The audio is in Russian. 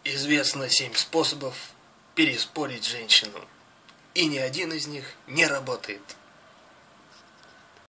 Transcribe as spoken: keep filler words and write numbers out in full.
Известно семь способов переспорить женщину, и ни один из них не работает.